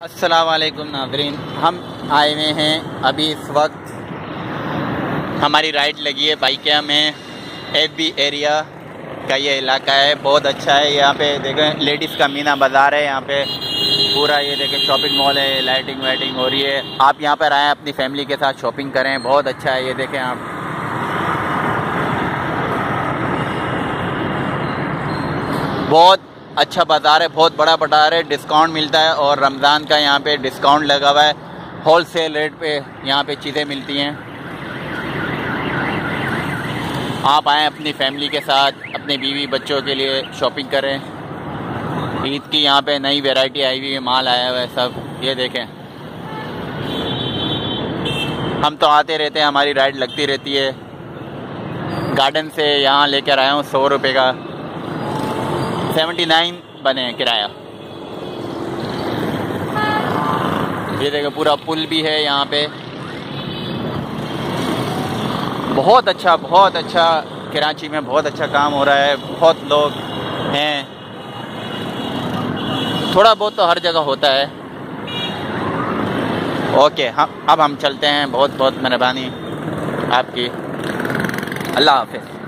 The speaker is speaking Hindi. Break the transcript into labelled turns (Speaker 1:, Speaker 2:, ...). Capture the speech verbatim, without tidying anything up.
Speaker 1: अस्सलाम वालेकुम नाज़रीन, हम आए हुए हैं अभी इस वक्त। हमारी राइड लगी है बाइकिया में। एफ बी एरिया का ये इलाका है, बहुत अच्छा है। यहाँ पे देखें लेडीज़ का मीना बाज़ार है। यहाँ पे पूरा ये देखें शॉपिंग मॉल है, लाइटिंग वाइटिंग हो रही है। आप यहाँ पर आएँ, अपनी फैमिली के साथ शॉपिंग करें, बहुत अच्छा है। ये देखें आप, बहुत अच्छा बाज़ार है, बहुत बड़ा बाज़ार है। डिस्काउंट मिलता है और रमज़ान का यहाँ पे डिस्काउंट लगा हुआ है। होल सेल रेट पे यहाँ पे चीज़ें मिलती हैं। आप आएँ अपनी फैमिली के साथ, अपने बीवी बच्चों के लिए शॉपिंग करें। ईद की यहाँ पे नई वैरायटी आई हुई है, माल आया हुआ है सब। ये देखें, हम तो आते रहते हैं, हमारी राइड लगती रहती है। गार्डन से यहाँ लेकर आया हूँ सौ रुपये का, सेवेंटी नाइन बने हैं किराया। ये देखो पूरा पुल भी है यहाँ पे। बहुत अच्छा बहुत अच्छा कराची में बहुत अच्छा काम हो रहा है। बहुत लोग हैं, थोड़ा बहुत तो हर जगह होता है। ओके, हम अब हम चलते हैं। बहुत बहुत मेहरबानी आपकी। अल्लाह हाफ़िज़।